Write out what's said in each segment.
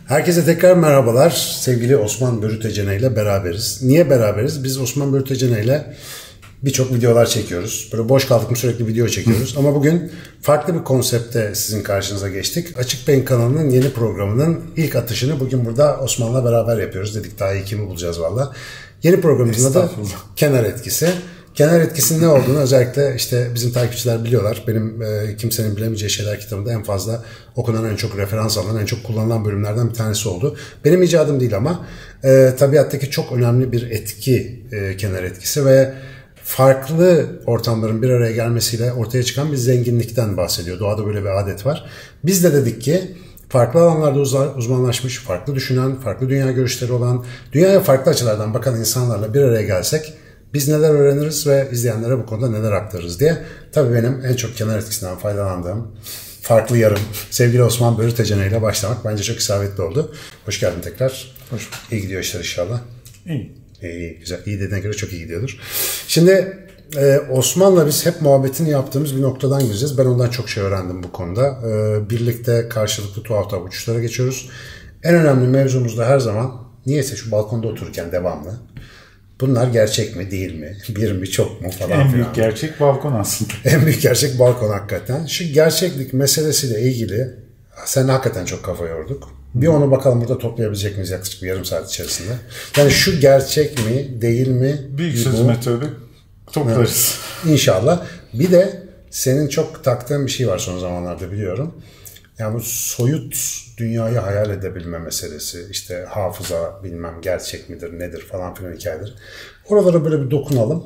Herkese tekrar merhabalar. Sevgili Osman Börütecene ile beraberiz. Niye beraberiz? Biz Osman Börütecene ile birçok videolar çekiyoruz. Böyle boş kaldık mı sürekli video çekiyoruz. Ama bugün farklı bir konsepte sizin karşınıza geçtik. Açık Beyin kanalının yeni programının ilk atışını bugün burada Osman'la beraber yapıyoruz. Dedik daha iyi kimi bulacağız valla. Yeni programımızın adı Kenar Etkisi. Kenar etkisinin ne olduğunu özellikle işte bizim takipçiler biliyorlar. Benim Kimsenin Bilemeyeceği Şeyler kitabında en fazla okunan, en çok referans alınan, en çok kullanılan bölümlerden bir tanesi oldu. Benim icadım değil ama tabiattaki çok önemli bir etki kenar etkisi ve farklı ortamların bir araya gelmesiyle ortaya çıkan bir zenginlikten bahsediyor. Doğada böyle bir adet var. Biz de dedik ki farklı alanlarda uzmanlaşmış, farklı düşünen, farklı dünya görüşleri olan, dünyaya farklı açılardan bakan insanlarla bir araya gelsek biz neler öğreniriz ve izleyenlere bu konuda neler aktarırız diye. Tabii benim en çok kenar etkisinden faydalandığım farklı yarım sevgili Osman Börütecene ile başlamak bence çok isabetli oldu. Hoş geldin tekrar. Hoş bulduk. İyi gidiyor işler inşallah. İyi. İyi, güzel. İyi dediğine göre çok iyi gidiyordur. Şimdi Osman'la biz hep muhabbetini yaptığımız bir noktadan gireceğiz. Ben ondan çok şey öğrendim bu konuda. Birlikte karşılıklı tuhaf uçuşlara geçiyoruz. En önemli mevzumuz da her zaman niyeyse şu balkonda otururken devamlı. Bunlar gerçek mi değil mi? Bir mi çok mu falan filan. En büyük gerçek balkon aslında. En büyük gerçek balkon hakikaten. Şu gerçeklik meselesiyle ilgili sen hakikaten çok kafa yorduk. Bir onu bakalım burada toplayabilecek miyiz yaklaşık bir yarım saat içerisinde. Yani şu gerçek mi değil mi? Büyük söz metodu toplarız. Evet, İnşallah. Bir de senin çok taktığın bir şey var son zamanlarda biliyorum. Yani bu soyut dünyayı hayal edebilme meselesi, işte hafıza bilmem gerçek midir nedir falan filan hikayeler. Oralara böyle bir dokunalım.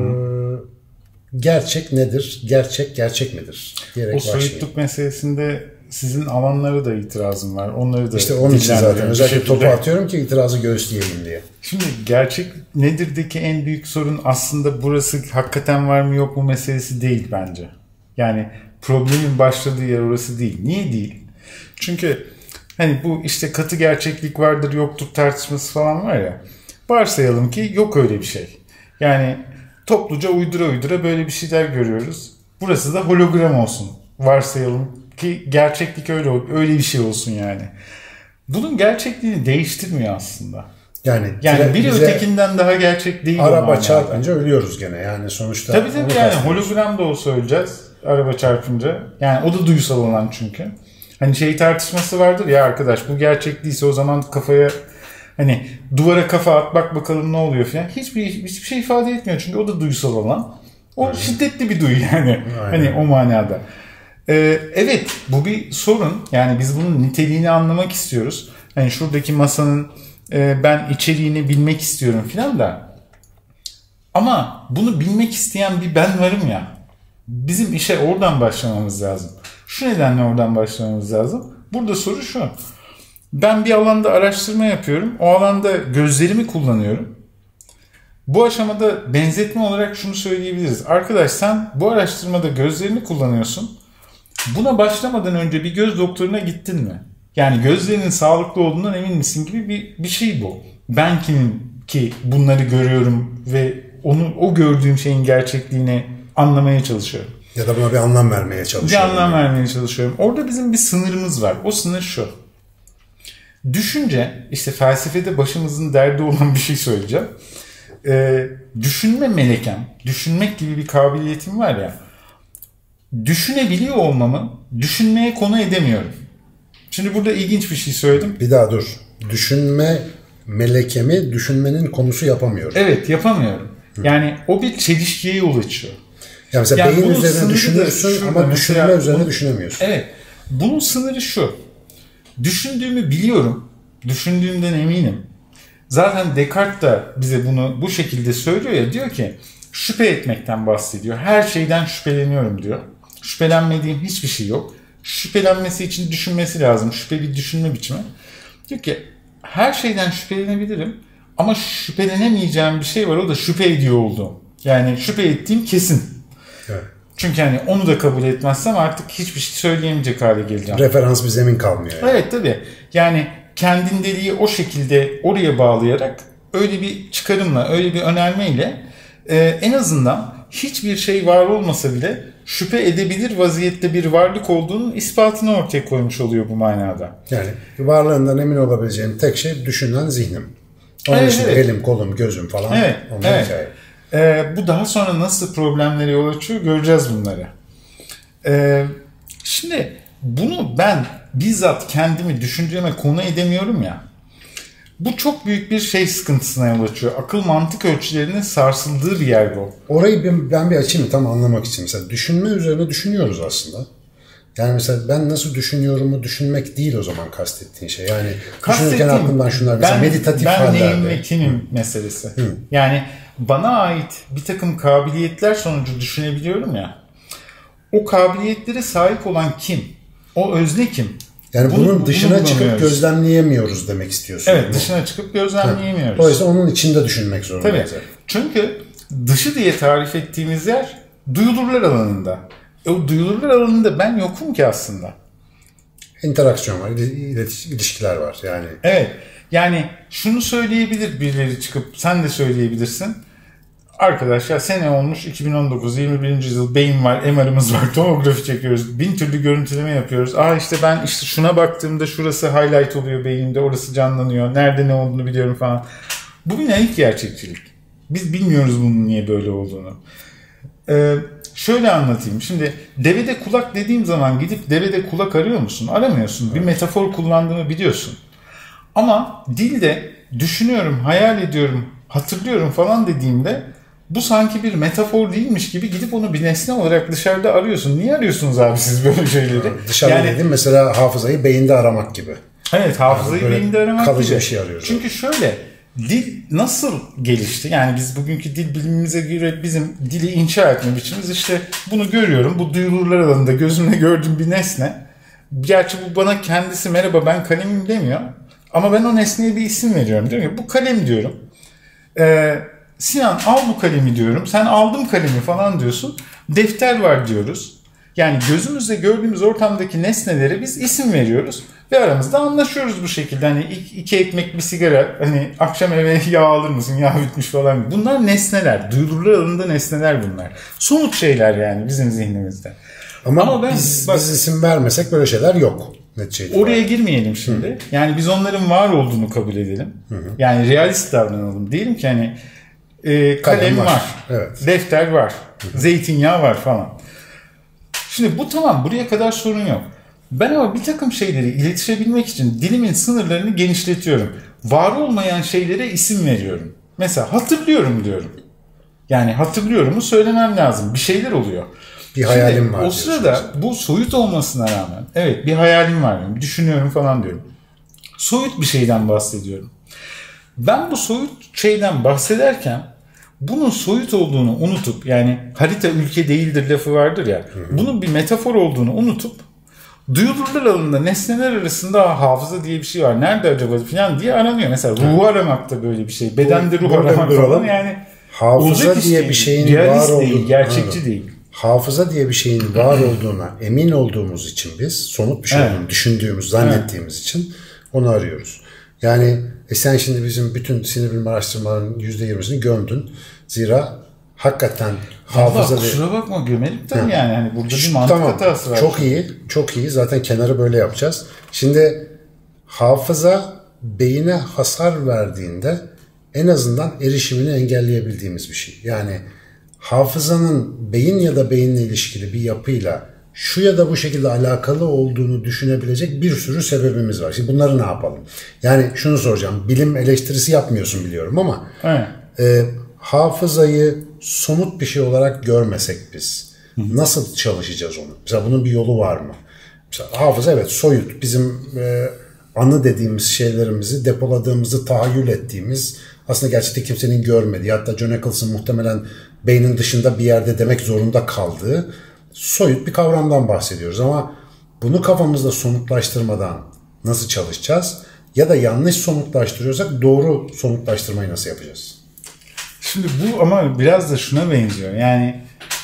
Gerçek nedir? Gerçek midir? Diyerek o soyutluk meselesinde sizin alanlara da itirazım var. Onları da İşte onun için zaten özellikle topu atıyorum ki itirazı göğüsleyeyim diye. Şimdi gerçek nedirdeki en büyük sorun aslında burası hakikaten var mı yok mu meselesi değil bence. Yani problemin başladığı yer orası değil. Niye değil? Çünkü hani bu işte katı gerçeklik vardır yoktur tartışması falan var ya. Varsayalım ki yok öyle bir şey. Yani topluca uydura böyle bir şeyler görüyoruz. Burası da hologram olsun. Varsayalım ki gerçeklik öyle bir şey olsun yani. Bunun gerçekliğini değiştirmiyor aslında. Yani biri ötekinden daha gerçek değil. Araba çarpınca ölüyoruz gene yani sonuçta. Tabii yani hologram da olsa öleceğiz araba çarpınca. Yani o da duysal olan çünkü. Hani şey tartışması vardır ya arkadaş bu gerçek değilse o zaman kafaya hani duvara kafa at bak bakalım ne oluyor falan. Hiçbir şey ifade etmiyor çünkü o da duysal olan. O aynen. Şiddetli bir duyu yani. Aynen. Hani o manada. Evet bu bir sorun. Yani biz bunun niteliğini anlamak istiyoruz. Hani şuradaki masanın ben içeriğini bilmek istiyorum filan da. Ama bunu bilmek isteyen bir ben varım ya. Bizim işe oradan başlamamız lazım. Şu nedenle oradan başlamamız lazım. Burada soru şu. Ben bir alanda araştırma yapıyorum. O alanda gözlerimi kullanıyorum. Bu aşamada benzetme olarak şunu söyleyebiliriz. Arkadaş sen bu araştırmada gözlerini kullanıyorsun. Buna başlamadan önce bir göz doktoruna gittin mi? Yani gözlerinin sağlıklı olduğundan emin misin gibi bir şey bu. Ben kimim ki bunları görüyorum ve o gördüğüm şeyin gerçekliğini anlamaya çalışıyorum. Ya da buna bir anlam vermeye çalışıyorum. Bir anlam vermeye çalışıyorum. Orada bizim bir sınırımız var. O sınır şu. Düşünce, işte felsefede başımızın derdi olan bir şey söyleyeceğim. Düşünme melekem, düşünmek gibi bir kabiliyetim var ya. Düşünebiliyor olmamı düşünmeye konu edemiyorum. Şimdi burada ilginç bir şey söyledim. Bir daha dur. Düşünme melekemi düşünmenin konusu yapamıyorum. Evet yapamıyorum. Yani o bir çelişkiye yol açıyor. Yani mesela beyin üzerine düşünüyorsun ama düşünme üzerine düşünemiyorsun. Evet. Bunun sınırı şu. Düşündüğümü biliyorum. Düşündüğümden eminim. Zaten Descartes da bize bunu bu şekilde söylüyor ya. Diyor ki şüphe etmekten bahsediyor. Her şeyden şüpheleniyorum diyor. Şüphelenmediğim hiçbir şey yok. Şüphelenmesi için düşünmesi lazım. Şüphe bir düşünme biçimi. Diyor ki her şeyden şüphelenebilirim. Ama şüphelenemeyeceğim bir şey var. O da şüphe ediyor olduğum. Yani şüphe ettiğim kesin. Evet. Çünkü hani onu da kabul etmezsem artık hiçbir şey söyleyemeyecek hale geleceğim. Referans bir zemin kalmıyor. Yani. Evet tabii. Yani kendindeliği o şekilde oraya bağlayarak öyle bir çıkarımla, öyle bir önermeyle en azından hiçbir şey var olmasa bile şüphe edebilir vaziyette bir varlık olduğunun ispatını ortaya koymuş oluyor bu manada. Yani varlığından emin olabileceğim tek şey düşünen zihnim. Onun için elim, kolum, gözüm falan. Bu daha sonra nasıl problemlere yol açıyor göreceğiz bunları. Şimdi bunu ben bizzat kendimi düşünceme konu edemiyorum ya. Bu çok büyük bir sıkıntısına yol açıyor. Akıl mantık ölçülerinin sarsıldığı bir yer bu. Orayı ben bir açayım tam anlamak için. Mesela düşünme üzerine düşünüyoruz aslında. Yani mesela ben nasıl düşünüyorumu düşünmek değil o zaman kastettiğin şey. Yani düşünürken aklımdan şunlar mesela meditatif hallerde. Ben neyim ve kimim meselesi. Yani bana ait bir takım kabiliyetler sonucu düşünebiliyorum ya. O kabiliyetlere sahip olan kim? O özne kim? Yani bunun dışına çıkıp gözlemleyemiyoruz demek istiyorsun. Evet, dışına çıkıp gözlemleyemiyoruz. Dolayısıyla onun içinde düşünmek zorundayız. Tabii. Çünkü dışı diye tarif ettiğimiz yer duyulurlar alanında. O duyulurlar alanında ben yokum ki aslında. İnteraksiyon var, ilişkiler var yani. Evet. Yani şunu söyleyebilir birileri çıkıp, sen de söyleyebilirsin. Arkadaşlar sene olmuş 2019, 21. yıl, beyin var, MR'ımız var, tomografi çekiyoruz, 1000 türlü görüntüleme yapıyoruz. İşte ben şuna baktığımda şurası highlight oluyor beyinde, orası canlanıyor, nerede ne olduğunu biliyorum falan. Bu bir naif gerçekçilik. Biz bilmiyoruz bunun niye böyle olduğunu. Şöyle anlatayım. Şimdi devede kulak dediğim zaman gidip devede kulak arıyor musun? Aramıyorsun. Bir metafor kullandığımı biliyorsun. Ama dilde düşünüyorum, hayal ediyorum, hatırlıyorum falan dediğimde bu sanki bir metafor değilmiş gibi gidip onu bir nesne olarak dışarıda arıyorsun. Niye arıyorsunuz abi siz böyle şeyleri? Dışarıda dedim mesela hafızayı beyinde aramak gibi. Evet, hafızayı beyinde aramak gibi. Kalıcı bir şey arıyoruz. Çünkü şöyle, dil nasıl gelişti? Yani biz bugünkü dil bilimimize göre bizim dili inşa etme biçimimiz işte bunu görüyorum. Bu duyulurlar alanında gözümle gördüğüm bir nesne. Gerçi bu bana kendisi merhaba ben kalemim demiyor. Ama ben o nesneye bir isim veriyorum. Diyorum ki bu kalem diyorum. Sinan al bu kalemi diyorum. Sen aldım kalemi falan diyorsun. Defter var diyoruz. Yani gözümüzle gördüğümüz ortamdaki nesnelere biz isim veriyoruz. Ve aramızda anlaşıyoruz bu şekilde. Hani 2 ekmek bir sigara. Hani akşam eve yağ alır mısın? Yağ bitmiş falan. Bunlar nesneler. Duyulurlar alanında nesneler bunlar. Somut şeyler yani bizim zihnimizde. Ama biz isim vermesek böyle şeyler yok. Oraya girmeyelim şimdi. Yani biz onların var olduğunu kabul edelim. Yani realist davranalım. Diyelim ki hani kalem var. Evet. Defter var. Zeytinyağı var falan. Şimdi bu tamam. Buraya kadar sorun yok. Ben ama bir takım şeyleri iletişebilmek için dilimin sınırlarını genişletiyorum. Var olmayan şeylere isim veriyorum. Mesela hatırlıyorum diyorum. Yani hatırlıyorumu söylemem lazım. Bir şeyler oluyor. Bir hayalim var. O sırada bu soyut olmasına rağmen evet bir hayalim var. Yani, düşünüyorum falan diyorum. Soyut bir şeyden bahsediyorum. Ben bu soyut şeyden bahsederken bunun soyut olduğunu unutup yani harita ülke değildir lafı vardır ya. Bunun bir metafor olduğunu unutup duyulurlar alanında nesneler arasında hafıza diye bir şey var. Nerede acaba falan diye aranıyor. Mesela ruhu aramak da böyle bir şey. Bedende ruh aramak falan yani. Hafıza diye bir şeyin var olduğunu. Gerçekçi değil. Hafıza diye bir şeyin var olduğuna emin olduğumuz için biz somut bir şey olduğunu düşündüğümüz, zannettiğimiz için onu arıyoruz. Yani sen şimdi bizim bütün sinir bilimi araştırmalarının %20'sini gömdün. Zira hakikaten hafıza... Kusura bakma gömelim tabii yani. Hani burada bir mantık hatası var. Çok iyi. Zaten kenarı böyle yapacağız. Şimdi hafıza beyine hasar verdiğinde en azından erişimini engelleyebildiğimiz bir şey. Yani hafızanın beyin ya da beyinle ilişkili bir yapıyla şu ya da bu şekilde alakalı olduğunu düşünebilecek bir sürü sebebimiz var. Şimdi bunları ne yapalım? Yani şunu soracağım. Bilim eleştirisi yapmıyorsun biliyorum ama hafızayı somut bir şey olarak görmesek biz nasıl çalışacağız onu? Mesela bunun bir yolu var mı? Mesela hafıza evet soyut. Bizim anı dediğimiz şeylerimizi depoladığımızı tahayyül ettiğimiz aslında gerçekten kimsenin görmediği hatta John Eccles'ın muhtemelen beynin dışında bir yerde demek zorunda kaldığı soyut bir kavramdan bahsediyoruz ama bunu kafamızda somutlaştırmadan nasıl çalışacağız? Ya da yanlış somutlaştırıyorsak doğru somutlaştırmayı nasıl yapacağız? Şimdi bu ama biraz da şuna benziyor. Yani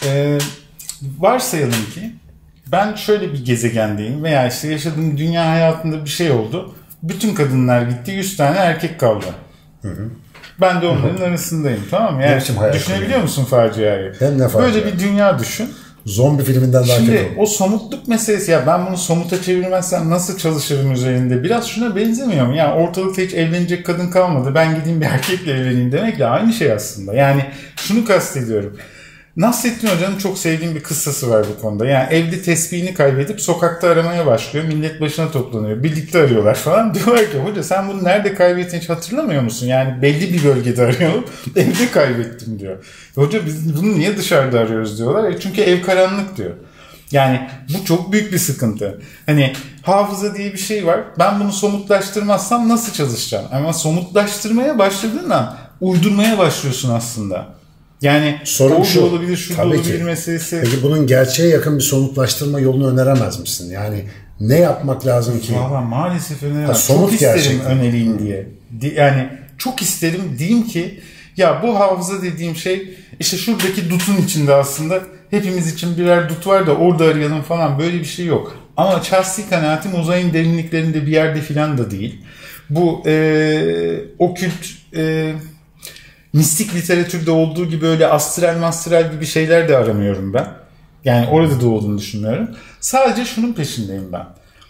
varsayalım ki ben şöyle bir gezegendeyim veya işte yaşadığım dünya hayatında bir şey oldu. Bütün kadınlar gitti, 100 tane erkek kaldı. Ben de onların arasındayım, tamam mı? Yani düşünebiliyor musun faciayı? Böyle bir dünya düşün. Zombi filminden daha kötü. Şimdi o somutluk meselesi, ya ben bunu somuta çevirmezsem nasıl çalışırım üzerinde, biraz şuna benzemiyor mu? Yani ortalıkta hiç evlenecek kadın kalmadı, ben gideyim bir erkekle evleneyim demekle aynı şey aslında. Yani şunu kastediyorum. Nasrettin Hoca'nın çok sevdiğim bir kıssası var bu konuda. Yani evde tesbihini kaybedip sokakta aramaya başlıyor. Millet başına toplanıyor. Birlikte arıyorlar falan. Diyorlar ki hoca sen bunu nerede kaybettin hiç hatırlamıyor musun? Yani belli bir bölgede arıyorum. Evde kaybettim diyor. Hoca biz bunu niye dışarıda arıyoruz diyorlar. Çünkü ev karanlık diyor. Yani bu çok büyük bir sıkıntı. Hani hafıza diye bir şey var. Ben bunu somutlaştırmazsam nasıl çalışacağım? Ama somutlaştırmaya başladığında uydurmaya başlıyorsun aslında. Yani sorun o şu, da olabilir, şu da olabilir meselesi. Peki bunun gerçeğe yakın bir somutlaştırma yolunu öneremez misin? Yani ne yapmak lazım ki? Valla maalesef öneremem. Somut çok isterim gerçekten önereyim diye. Yani çok isterim diyeyim ki ya bu hafıza dediğim şey işte şuradaki dutun içinde aslında hepimiz için birer dut var da orada arayalım falan, böyle bir şey yok. Ama şahsi kanaatim uzayın derinliklerinde bir yerde filan da değil. Bu okült mistik literatürde olduğu gibi öyle astral gibi şeyler de aramıyorum ben. Yani orada da olduğunu düşünmüyorum. Sadece şunun peşindeyim ben.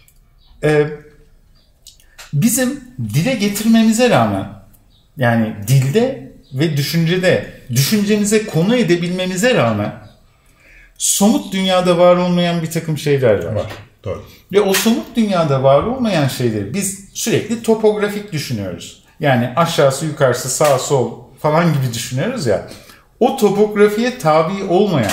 Bizim dile getirmemize rağmen, yani dilde ve düşüncede düşüncemize konu edebilmemize rağmen somut dünyada var olmayan bir takım şeyler var. Doğru. Ve o somut dünyada var olmayan şeyleri biz sürekli topografik düşünüyoruz. Yani aşağısı yukarısı sağ sol falan gibi düşünüyoruz ya. O topografiye tabi olmayan,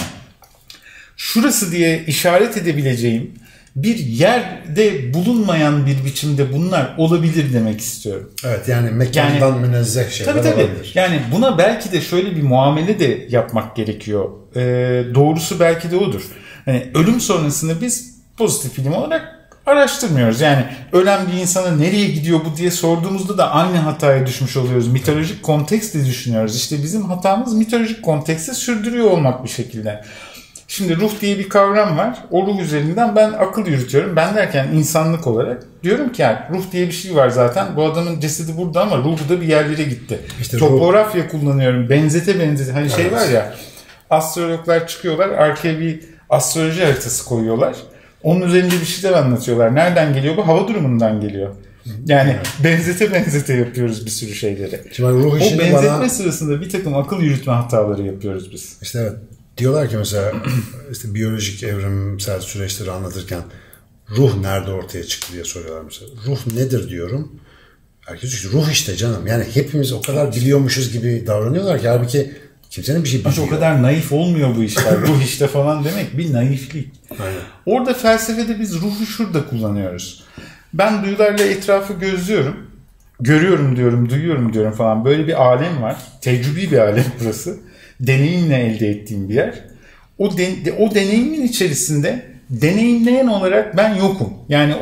şurası diye işaret edebileceğim bir yerde bulunmayan bir biçimde bunlar olabilir demek istiyorum. Evet, yani mekandan münezzeh şeyler olabilir. Yani buna belki de şöyle bir muamele de yapmak gerekiyor. Doğrusu belki de odur. Hani ölüm sonrasını biz pozitif bilim olarak araştırmıyoruz. Yani ölen bir insana nereye gidiyor bu diye sorduğumuzda da aynı hataya düşmüş oluyoruz. Mitolojik konteksti düşünüyoruz. İşte bizim hatamız mitolojik konteksti sürdürüyor olmak bir şekilde. Şimdi ruh diye bir kavram var. O ruh üzerinden ben akıl yürütüyorum. Ben derken insanlık olarak diyorum ki yani ruh diye bir şey var zaten. Bu adamın cesedi burada ama ruhu da bir yerlere gitti. İşte topografya kullanıyorum. Benzete. Hani şey var ya, astrologlar çıkıyorlar. Arkaya bir astroloji haritası koyuyorlar. Onun üzerinde bir şeyler anlatıyorlar. Nereden geliyor bu? Hava durumundan geliyor. Yani benzete yapıyoruz bir sürü şeyleri. Şimdi ruh o benzetme sırasında bir takım akıl yürütme hataları yapıyoruz biz. İşte evet. Diyorlar ki mesela işte biyolojik evrimsel süreçleri anlatırken ruh nerede ortaya çıktı diye soruyorlar mesela. Ruh nedir diyorum. Herkes diyor ki ruh işte canım. Yani hepimiz o kadar biliyormuşuz gibi davranıyorlar ki halbuki kimsenin bir şey bilmiyor. O kadar naif olmuyor bu işler. Ruh işte falan demek bir naiflik. Aynen. Orada felsefede biz ruhu şurada kullanıyoruz. Ben duyularla etrafı gözlüyorum. Görüyorum diyorum, duyuyorum diyorum falan. Böyle bir alem var. Tecrübi bir alem burası. Deneyimle elde ettiğim bir yer. O deneyimin içerisinde deneyimleyen olarak ben yokum. Yani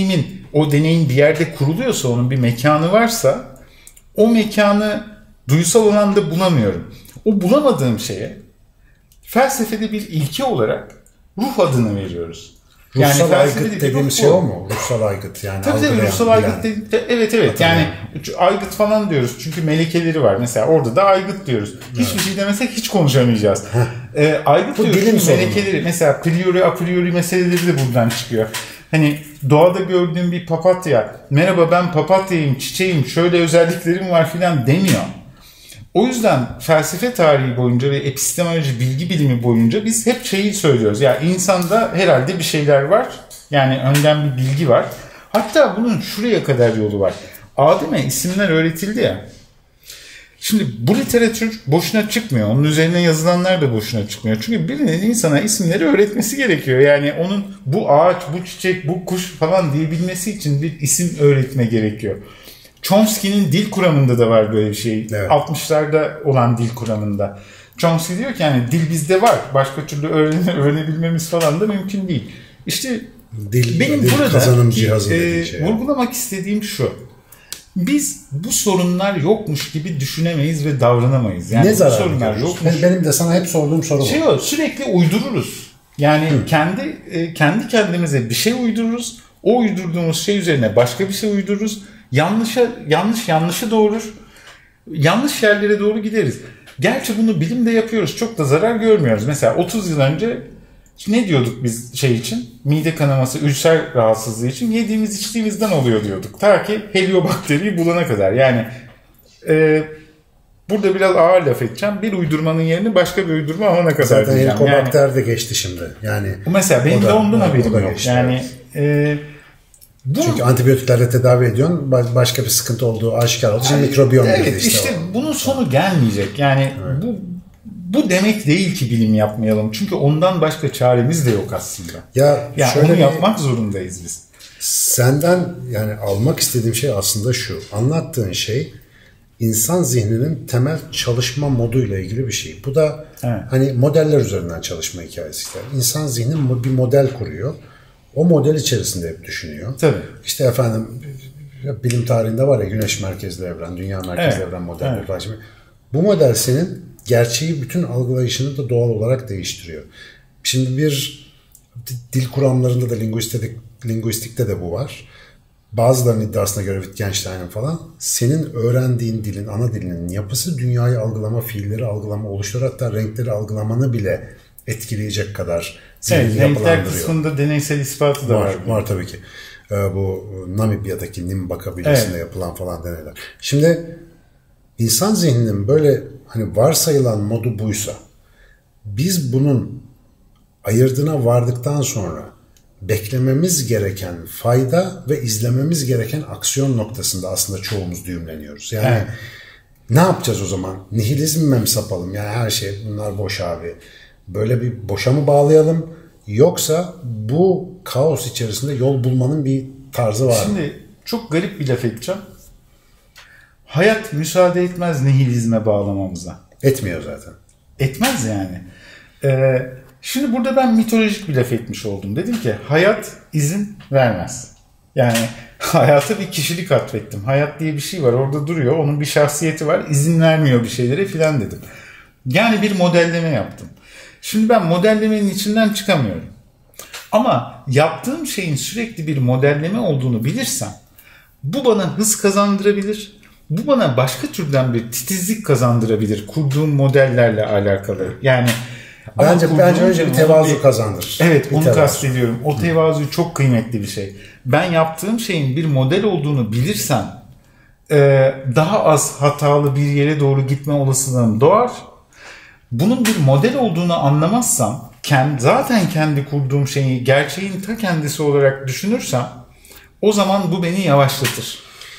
o deneyim bir yerde kuruluyorsa, onun bir mekanı varsa o mekanı duysal alanda bulamıyorum. O bulamadığım şeye felsefede bir ilke olarak ruh adını veriyoruz. Ruhsal aygıt dediğimiz şey o mu? Ruhsal aygıt yani. Tabii ruhsal aygıt evet. Yani aygıt falan diyoruz çünkü melekeleri var. Mesela orada da aygıt diyoruz. Hiçbir şey demesek hiç konuşamayacağız. Aygıt bu diyoruz çünkü sorunu. melekeleri, mesela priori a priori meseleleri de buradan çıkıyor. Hani doğada gördüğüm bir papatya, merhaba ben papatyayım, çiçeğim, şöyle özelliklerim var filan demiyor. O yüzden felsefe tarihi boyunca ve epistemoloji bilgi bilimi boyunca biz hep şeyi söylüyoruz. Ya insanda herhalde bir şeyler var. Yani önden bir bilgi var. Hatta bunun şuraya kadar yolu var. Adem'e isimler öğretildi ya. Şimdi bu literatür boşuna çıkmıyor. Onun üzerine yazılanlar da boşuna çıkmıyor. Çünkü birinin insana isimleri öğretmesi gerekiyor. Yani onun bu ağaç, bu çiçek, bu kuş falan diyebilmesi için bir isim öğretme gerekiyor. Chomsky'nin dil kuramında da var böyle bir şey. Evet. 60'larda olan dil kuramında. Chomsky diyor ki yani dil bizde var. Başka türlü öğrenebilmemiz falan da mümkün değil. İşte benim burada vurgulamak istediğim şu. Biz bu sorunlar yokmuş gibi düşünemeyiz ve davranamayız. Yani ne bu sorunlar yokmuş. Benim de sana hep sorduğum soru bu. Sürekli uydururuz. Yani kendi kendimize bir şey uydururuz. O uydurduğumuz şey üzerine başka bir şey uydururuz. Yanlışı doğurur. Yanlış yerlere doğru gideriz. Gerçi bunu bilimde yapıyoruz. Çok da zarar görmüyoruz. Mesela 30 yıl önce Ne diyorduk biz şey için? Mide kanaması, ülser rahatsızlığı için yediğimiz içtiğimizden oluyor diyorduk. Ta ki heliyobakteriyi bulana kadar. Yani burada biraz ağır laf edeceğim. Bir uydurmanın yerini başka bir uydurma alana kadar zaten diyeceğim. Zaten helikobakter de geçti şimdi. Yani mesela benim de ondan haberim yok. Geçti, yani çünkü antibiyotiklerle tedavi ediyorsun. Başka bir sıkıntı olduğu aşikar oldu. Şimdi mikrobiyom evet, girdi işte bunun sonu gelmeyecek. Yani bu demek değil ki bilim yapmayalım. Çünkü ondan başka çaremiz de yok aslında. Yani onu yapmak zorundayız biz. Senden yani almak istediğim şey aslında şu. Anlattığın şey insan zihninin temel çalışma moduyla ilgili bir şey. Bu da hani modeller üzerinden çalışma hikayesi. İnsan zihni bir model kuruyor. O model içerisinde hep düşünüyor. Tabii. İşte efendim bilim tarihinde var ya güneş merkezli evren, dünya merkezli evren modelleri falan. Bu model senin gerçeği bütün algılayışını da doğal olarak değiştiriyor. Şimdi bir dil kuramlarında da linguistikte de bu var. Bazılarının iddiasına göre Wittgenstein'in falan senin öğrendiğin dilin, ana dilinin yapısı dünyayı algılama, fiilleri algılama, oluşları hatta renkleri algılamanı bile etkileyecek kadar zihnini yapılandırıyor. Renkler kısmında deneysel ispatı da var. Var tabii ki. Bu Namibya'daki Nimba kabilesinde yapılan falan deneyler. Şimdi insan zihninin böyle hani varsayılan modu buysa biz bunun ayırdına vardıktan sonra beklememiz gereken fayda ve izlememiz gereken aksiyon noktasında aslında çoğumuz düğümleniyoruz. Yani ne yapacağız o zaman? Nihilizme mi sapalım? Yani her şey bunlar boş abi. Böyle bir boşa mı bağlayalım? Yoksa bu kaos içerisinde yol bulmanın bir tarzı var mı? Şimdi çok garip bir laf edeceğim. Hayat müsaade etmez nihilizme bağlamamıza. Etmiyor zaten. Etmez yani. Şimdi burada ben mitolojik bir laf etmiş oldum. Dedim ki hayat izin vermez. Yani hayata bir kişilik atfettim. Hayat diye bir şey var orada duruyor. Onun bir şahsiyeti var. İzin vermiyor bir şeylere filan dedim. Yani bir modelleme yaptım. Şimdi ben modellemenin içinden çıkamıyorum. Ama yaptığım şeyin sürekli bir modelleme olduğunu bilirsem bu bana hız kazandırabilir. Bu bana başka türden bir titizlik kazandırabilir kurduğum modellerle alakalı. Yani bence önce bir tevazu kazandır. Evet, onu kastediyorum. O tevazu çok kıymetli bir şey. Ben yaptığım şeyin bir model olduğunu bilirsem daha az hatalı bir yere doğru gitme olasılığım doğar. Bunun bir model olduğunu anlamazsam, zaten kendi kurduğum şeyi gerçeğin ta kendisi olarak düşünürsem o zaman bu beni yavaşlatır.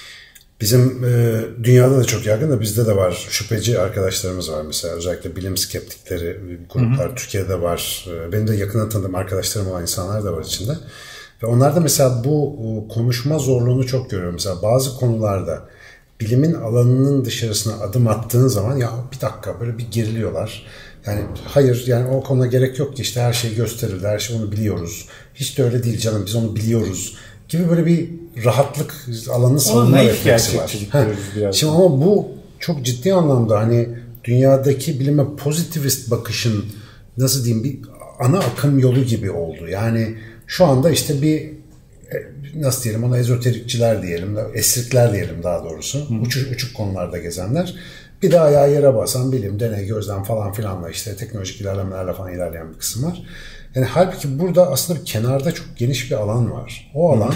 Bizim dünyada da çok yaygın da bizde de var. Şüpheci arkadaşlarımız var mesela. Özellikle bilim skeptikleri gruplar Türkiye'de var. Benim de yakından tanıdığım arkadaşlarım olan insanlar da var içinde. Ve onlar da mesela bu konuşma zorluğunu çok görüyorum. Mesela bazı konularda bilimin alanının dışarısına adım attığın zaman ya bir dakika böyle bir geriliyorlar. Yani hayır yani o konuda gerek yok ki işte her şey gösterildi, her şey onu biliyoruz. Hiç de öyle değil canım biz onu biliyoruz gibi böyle bir rahatlık alanını savunma refleksi var. Şimdi ama bu çok ciddi anlamda hani dünyadaki bilime pozitivist bakışın nasıl diyeyim bir ana akım yolu gibi oldu. Yani şu anda işte bir nasıl diyelim ona ezoterikçiler diyelim, esrikler diyelim daha doğrusu. Uçuk konularda gezenler. Bir de ayağı yere basan bilim, deney, gözlem falan filanla işte teknolojik ilerlemelerle falan ilerleyen bir kısım var. Yani halbuki burada aslında bir kenarda çok geniş bir alan var. O alan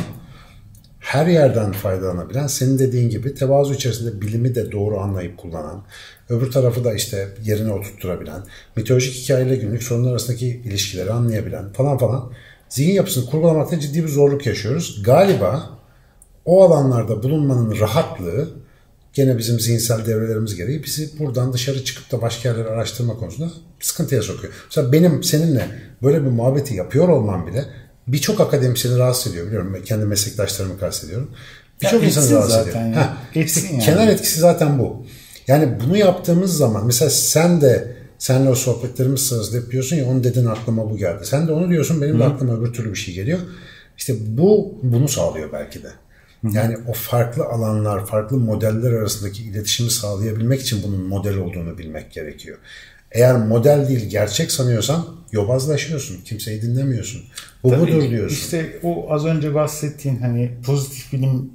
her yerden faydalanabilen, senin dediğin gibi tevazu içerisinde bilimi de doğru anlayıp kullanan, öbür tarafı da işte yerine oturtturabilen, mitolojik hikayeyle günlük sorunlar arasındaki ilişkileri anlayabilen falan zihin yapısını kurgulamakta ciddi bir zorluk yaşıyoruz. Galiba o alanlarda bulunmanın rahatlığı gene bizim zihinsel devrelerimiz gereği bizi buradan dışarı çıkıp da başka yerleri araştırma konusunda sıkıntıya sokuyor. Mesela benim seninle böyle bir muhabbeti yapıyor olmam bile birçok akademisyeni rahatsız ediyor. Biliyorum kendi meslektaşlarımı kastediyorum. Birçok insanı rahatsız ediyor. Yani. Kenar etkisi zaten bu. Yani bunu yaptığımız zaman mesela senle o sohbetlerimiz sırasında hep diyorsun ya onun dedin aklıma bu geldi. Sen de onu diyorsun benim de aklıma öbür türlü bir şey geliyor. İşte bunu sağlıyor belki de. Yani o farklı alanlar, farklı modeller arasındaki iletişimi sağlayabilmek için bunun model olduğunu bilmek gerekiyor. Eğer model değil gerçek sanıyorsan yobazlaşıyorsun. Kimseyi dinlemiyorsun. Budur diyorsun. İşte o az önce bahsettiğin hani pozitif bilim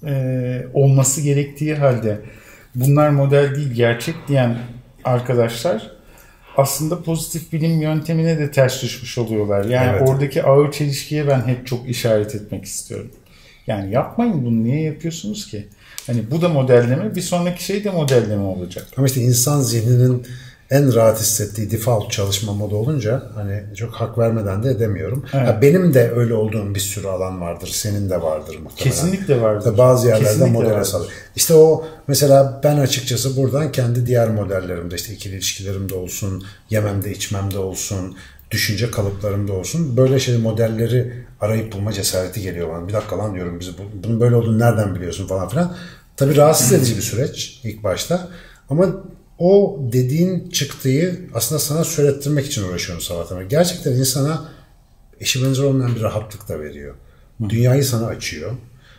olması gerektiği halde bunlar model değil gerçek diyen arkadaşlar aslında pozitif bilim yöntemine de ters düşmüş oluyorlar. Yani evet. Oradaki ağır çelişkiye ben hep çok işaret etmek istiyorum. Yani yapmayın bunu, niye yapıyorsunuz ki? Hani bu da modelleme, bir sonraki şey de modelleme olacak. Ama işte insan zihninin en rahat hissettiği default çalışma modu olunca hani çok hak vermeden de edemiyorum. Evet. Ya benim de öyle olduğum bir sürü alan vardır. Senin de vardır muhtemelen. Kesinlikle vardır. İşte bazı yerlerde model salıyor. İşte o mesela ben açıkçası buradan kendi diğer modellerimde işte ikili ilişkilerimde olsun, yememde içmemde olsun, düşünce kalıplarımda olsun böyle modelleri arayıp bulma cesareti geliyor bana. Bir dakika lan diyorum, bunun böyle olduğunu nereden biliyorsun falan filan. Tabii rahatsız edici bir süreç ilk başta ama o dediğin çıktıyı aslında sana söylettirmek için uğraşıyorum sabahtan. Gerçekten insana eşi benzer olmayan bir rahatlık da veriyor. Dünyayı sana açıyor.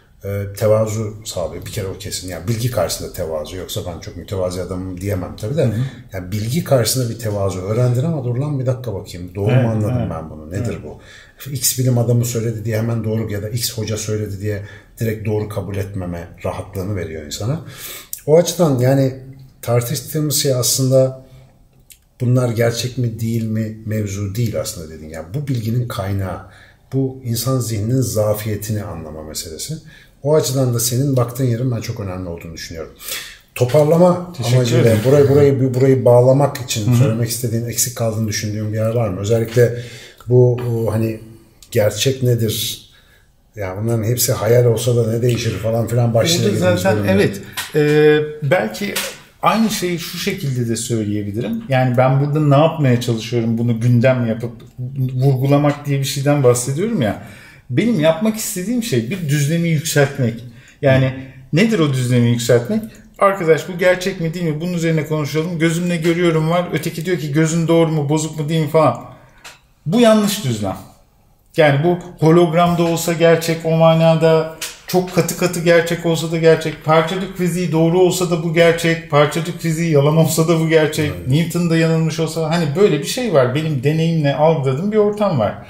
Tevazu sağlıyor. Bir kere o kesin. Yani bilgi karşısında tevazu. Yoksa ben çok mütevazi adamım diyemem tabii de. Yani bilgi karşısında bir tevazu öğrendin ama dur lan bir dakika bakayım. Doğru mu anladım ben bunu? Nedir bu? X bilim adamı söyledi diye hemen doğru ya da X hoca söyledi diye direkt doğru kabul etmeme rahatlığını veriyor insana. O açıdan yani tartıştığımız şey aslında bunlar gerçek mi değil mi mevzu değil aslında dediğin. Yani bu bilginin kaynağı, bu insan zihninin zafiyetini anlama meselesi. O açıdan da senin baktığın yerin ben çok önemli olduğunu düşünüyorum. Toparlama amacıyla burayı bağlamak için söylemek istediğin, eksik kaldığını düşündüğün bir yer var mı? Özellikle bu hani gerçek nedir? Yani bunların hepsi hayal olsa da ne değişir falan filan başlıyor. Zaten evet. Belki aynı şeyi şu şekilde de söyleyebilirim. Yani ben burada ne yapmaya çalışıyorum? Bunu gündem yapıp vurgulamak diye bir şeyden bahsediyorum ya. Benim yapmak istediğim şey bir düzlemi yükseltmek. Yani nedir o düzlemi yükseltmek? Arkadaş bu gerçek mi değil mi? Bunun üzerine konuşalım. Gözümle görüyorum var. Öteki diyor ki gözün doğru mu, bozuk mu değil mi falan. Bu yanlış düzlem. Yani bu hologramda olsa gerçek, o manada çok katı gerçek olsa da gerçek. Parçacık fiziği doğru olsa da bu gerçek. Parçacık fiziği yalan olsa da bu gerçek. Evet. Newton'da yanılmış olsa hani böyle bir şey var. Benim deneyimle algıladığım bir ortam var.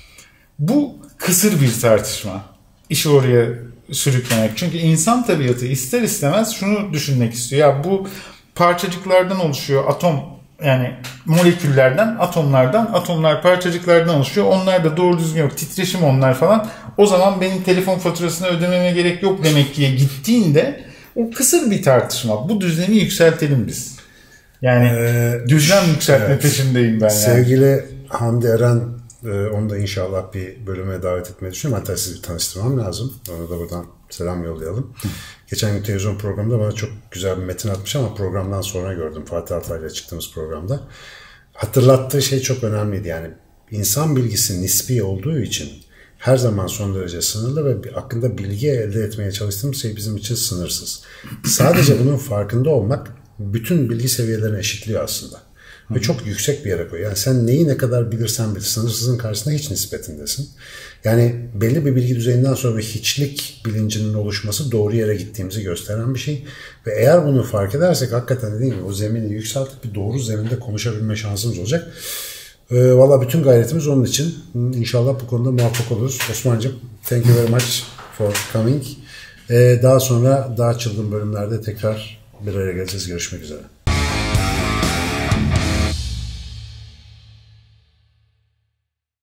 Bu kısır bir tartışma. İşi oraya sürüklemek. Çünkü insan tabiatı ister istemez şunu düşünmek istiyor. Ya bu parçacıklardan oluşuyor. Atom yani moleküllerden, atomlardan, atomlar parçacıklardan oluşuyor. Onlar da doğru düzgün yok. Titreşim onlar falan. O zaman benim telefon faturasını ödememe gerek yok demek diye gittiğinde o kısır bir tartışma. Bu düzlemi yükseltelim biz. Yani düzlem yükseltme peşindeyim ben. Sevgili Hande Eren, onu da inşallah bir bölüme davet etmeyi düşünüyorum. Hatta sizi bir tanıştırmam lazım. Ona da buradan selam yollayalım. Geçen gün televizyon programında bana çok güzel bir metin atmış ama programdan sonra gördüm. Fatih Altaylı'yla çıktığımız programda. Hatırlattığı şey çok önemliydi. Yani insan bilgisi nispi olduğu için her zaman son derece sınırlı ve hakkında bilgi elde etmeye çalıştığımız şey bizim için sınırsız. Sadece bunun farkında olmak bütün bilgi seviyelerini eşitliyor aslında. Ve çok yüksek bir yere koyuyor. Yani sen neyi ne kadar bilirsen bil, sınırsızın karşısında hiç nispetindesin. Yani belli bir bilgi düzeyinden sonra bir hiçlik bilincinin oluşması doğru yere gittiğimizi gösteren bir şey. Ve eğer bunu fark edersek hakikaten dediğim gibi o zemini yükseltip bir doğru zeminde konuşabilme şansımız olacak. Valla bütün gayretimiz onun için. İnşallah bu konuda muvaffak oluruz. Osman'cığım, thank you very much for coming. Daha sonra daha çılgın bölümlerde tekrar bir araya geleceğiz. Görüşmek üzere.